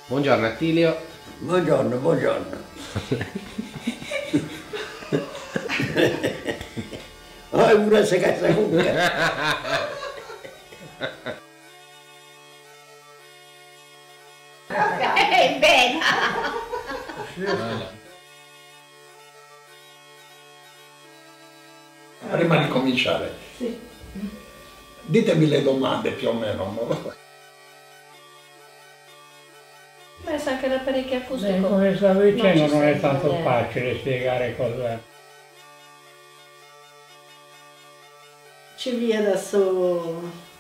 Buongiorno Attilio. Buongiorno, buongiorno. Oh, pure se casa cucca. Bene. Prima di cominciare, Sì. ditemi le domande più o meno. Ma sa che l'apparecchio acustico. Come stavo dicendo, non è ci tanto sente. facile spiegare cos'è. Ci via adesso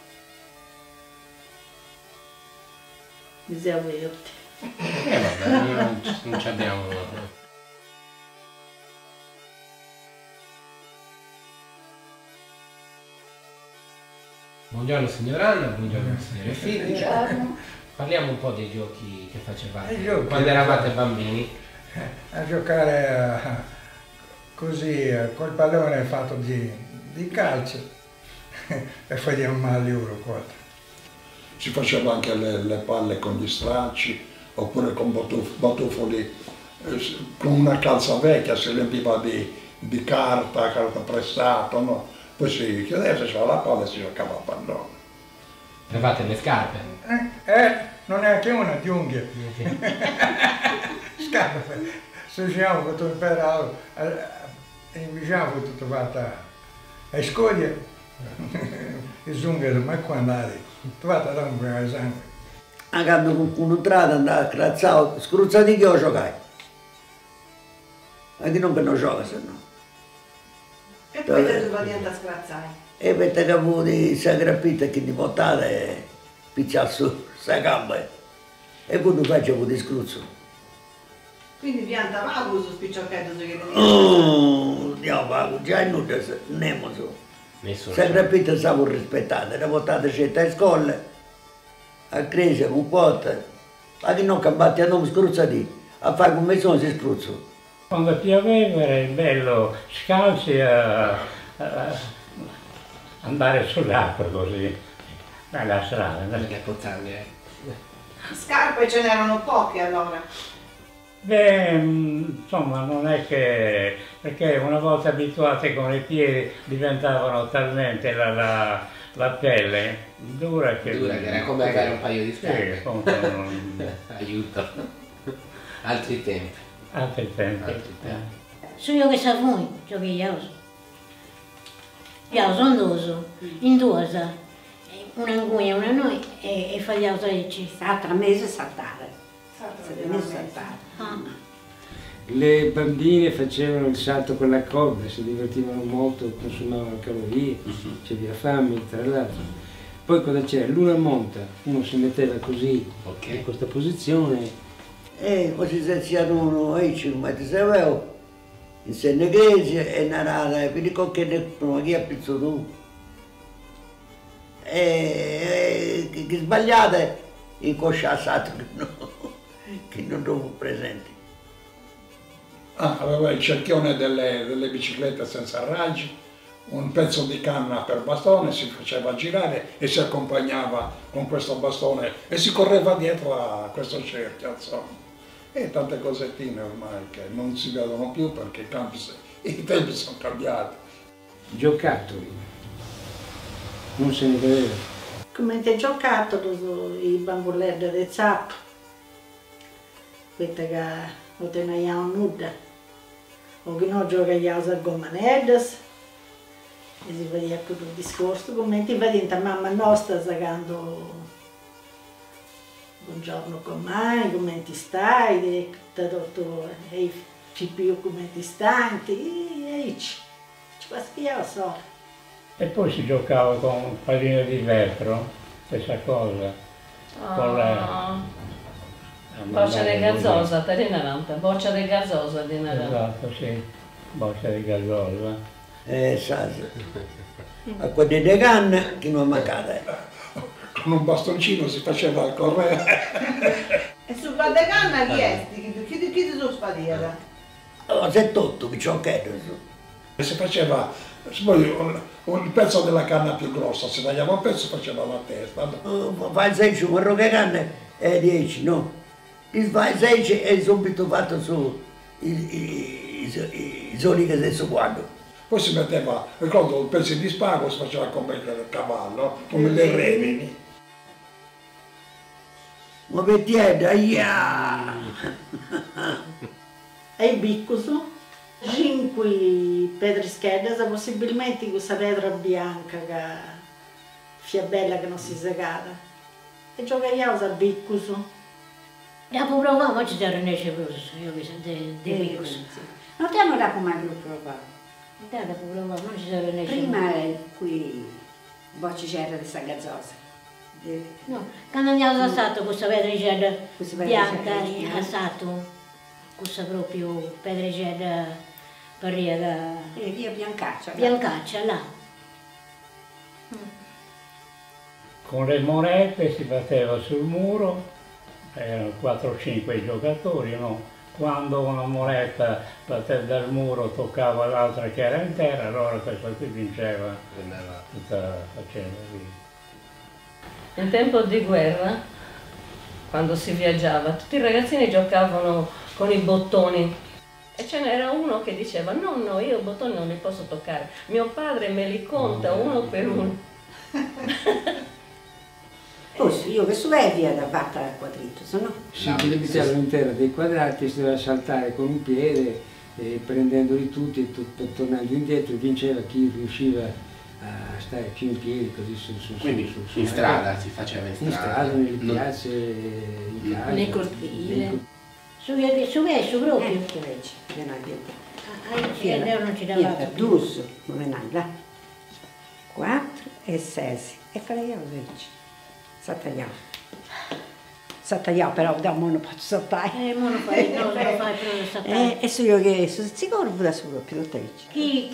mi si avverti. Vabbè, non ci abbiamo. Buongiorno signor Anna, buongiorno signore Fili. Parliamo un po' dei giochi che facevate quando eravate bambini. A giocare così col pallone fatto di calcio e facciamo male euro 4. Si faceva anche le palle con gli stracci, oppure con batuffoli, con una calza vecchia, si riempiva di carta pressata, no? Poi si chiudeva, si faceva la palla e si giocava a pallone. Avevate le scarpe? Non è anche una di unghie. Scarpe. Se diciamo che tu imparavo, diciamo che tu fatta a scoglie, i zunghi, ma quando andare, tu fatta da un primo sangue. Quando qualcuno entrava andava crazzato, scruzzati che io giocai. Anche non che non gioca se no. E poi te lo niente a scrazzare. E mette capo di sagrappita che di portare e picciare su sta gamba. E quando facevo di scruzzo. Quindi pianta vago su spicciochetto che Oh, Dio vago, già in nulla nemo su. Nessuno. Sagrappita stavo rispettata, era portata scelta a scuola, a crescere un po', ma che non campati a nome scruzzati, a fare come sono si scruzzo. Quando pioveva era bello scalzi a andare sull'acqua così, dalla strada. Le pozzanghere. Scarpe ce n'erano poche allora. Beh, insomma, non è che, perché una volta abituate con i piedi diventavano talmente la pelle dura che Era come avere un paio di sì, scarpe. comunque non... Aiuto. Altri tempi. altri tempi. Altri tempi. Sono io che sa voi, ciò che io so. Io sono due, in due, una angugna e una noi, e fagliamo 13. Stata mese saltare. Mese saltare. Le bambine facevano il salto con la corda, si divertivano molto, consumavano calorie, c'era fame tra l'altro. Poi cosa c'era? L'una monta, uno si metteva così, in questa posizione. E così si siano i 50 sapevo, in Senegese e narrata, quindi con che non chi ha pizzo tu. E che sbagliate, in cosciassato che non trovo presenti. Ah, aveva il cerchione delle biciclette senza raggi, un pezzo di canna per bastone, si faceva girare e si accompagnava con questo bastone e si correva dietro a questo cerchio, insomma. E tante cosettine ormai che non si vedono più perché i tempi sono cambiati. Giocattoli, non se ne vedeva. Come ti giocato i bamboletti di zappo? Questa che non teniamo nulla. O che non giocavamo a gomaneddas. E si vedeva tutto il discorso, come ti vedi la mamma nostra giocando buongiorno com'hai, come ti stai, tutto, e più come ti stai, e ci passiamo so. E poi si giocava con palline di vetro, stessa cosa. Con Boccia di gazzosa, te di 90. Boccia di gazzosa di 90. Esatto, sì, boccia di gazzosa. Sa, acqua di canna che non è mancata. Con un bastoncino si faceva il correre. E su quella canna chi è? Chi ti sono spadiera? Allora, sei tutto, che ciò che è. E si faceva poi un pezzo della canna più grossa, si tagliava un pezzo e faceva la testa. Fai il senso, quello che canna è 10, no? li fai 6 e subito fatto su i soli che adesso quando. Poi si metteva, ricordo, il pezzo di spago si faceva come il cavallo, come le revini. Ma vediete, aia! E il biccuso, 5 pedrischede, possibilmente questa pedra bianca che fia bella che non si segava. E giocavamo al biccuso. Dopo provavo, ma ci sono nelle io mi sento dei biccuso. Non ti hanno dato mai più provato? Dopo provavo, ma ci sono nelle Prima qui bocci c'era di Sagazzosa. No, quando abbiamo assato questa pedricella bianca, assato questa proprio pedricella parriera via Biancaccia. Biancaccia, là. Con le monete si batteva sul muro, erano 4 o 5 giocatori, no? Quando una moneta batteva dal muro toccava l'altra che era in terra, allora questa qui vinceva tutta la faccenda lì. In tempo di guerra, quando si viaggiava, tutti i ragazzini giocavano con i bottoni e ce n'era uno che diceva no, io i bottoni non li posso toccare, mio padre me li conta uno per uno. Forse io che su via da fatta al quadrito, se no. Si abitava all'interno dei quadrati, si doveva saltare con un piede e prendendoli tutti e tornando indietro vinceva chi riusciva a stare più in piedi così Quindi in strada si faceva in strada? nelle piazze, in casa. Nei cortili. Su proprio. Che legge, vieni a Lei non ci dava. Duso, non è là. 4 e 6. E farei 12. Sattagliamo, però da mo non posso saltare. Mo non fai proprio saltare. E so io che sono sicuro da su proprio lo te. Chi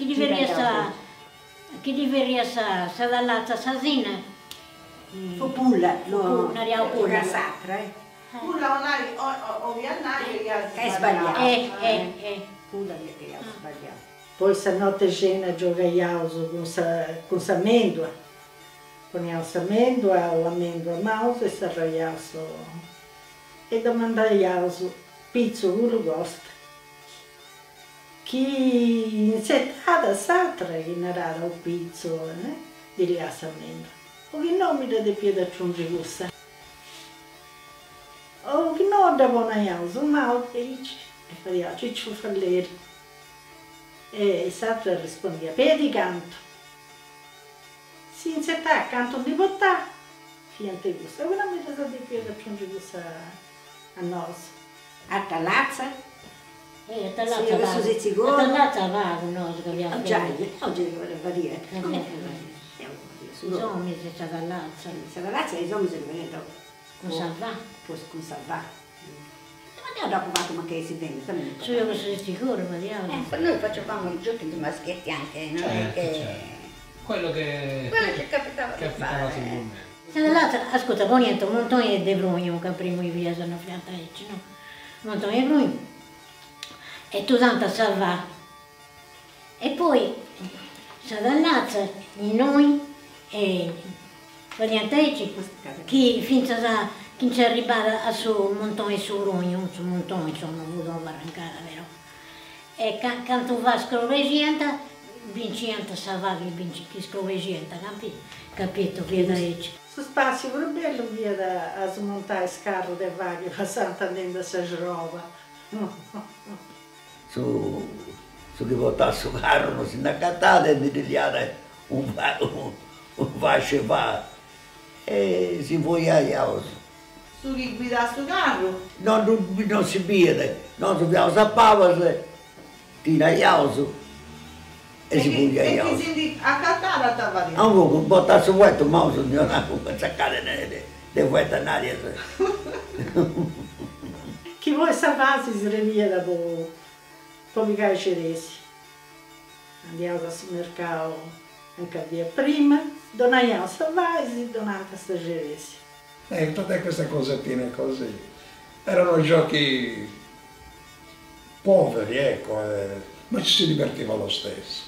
deveria sa dall'altra sasina? Fu pulla, no, pulla sacra, Pulla o viannaio che è sbagliato. Pulla che ha sbagliato. Poi se notte cena giocavamo con s'amêndoa. Poniamo s'amêndoa o amêndoa mouse e s'arroiamo e domandavamo pizzo quello gosta. Chi iniziata s'altra che narrava il pizzo di rilassamento. O che non mi dà piede a giungere questa. O che non da buona iausa, ma o che dice. E faceva ciccio falleri. E s'altra rispondeva, piedi canto. Si iniziata accanto di bottà, fiente questa. O che non mi dà piede a giungere questa a noi. A Talazza? Tallazza va, no, oggi va dire. Insomma, c'è stata Tallazza. Tallazza e insomma si vede con Salvà. Con Salvà. Ma dopo fatto ma che si vende también. Su io sono sicuro, ma diavolo. Noi facevamo i giochi di maschietti anche, non è che... Quello che capitava di fare. sul momento. Tallazza, ascolta, poi niente, un montone di brugno che prima via sono fiantarecci, no? Un montone di brugno. E tu tanto salva. E poi si dall'alza di noi e praticamente chi finché ci è arrivata a su montone su rogno, su montone sono avuto barrancata, vero? E quando va a scroveggienta, vincente salvato chi scroveggienta, capito? Via da ecce. Su spazio pure bello via da smontare scarro del vario, passando andando a Sagrova. Su che votasse il carro non si è accattato e mi tagliare un fascio fa e si poi a Iauso. Su chi guidasse il carro? Non si vede, non dobbiamo sapere tira a Iauso e si poi a Iauso. E chi si accattare a Tavarino? Non votasse il vuoto, ma non si saccare le vuote in aria. Chi vuole salvarsi si rivia dopo. Poi i ceresi. Andiamo al mercato anche a via prima, donaiamo salvasi, donante a sta ceresi. Tutte queste cosettine così. Erano giochi poveri, ecco, ma ci si divertiva lo stesso.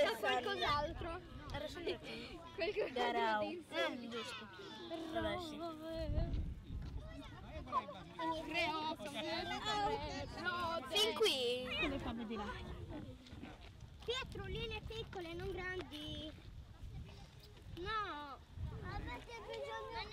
Era qualcos'altro. Era solo Qualcosa di giusto. Fin qui. Come fa a vedere? Pietro, linee piccole, non grandi. No. Avete bisogno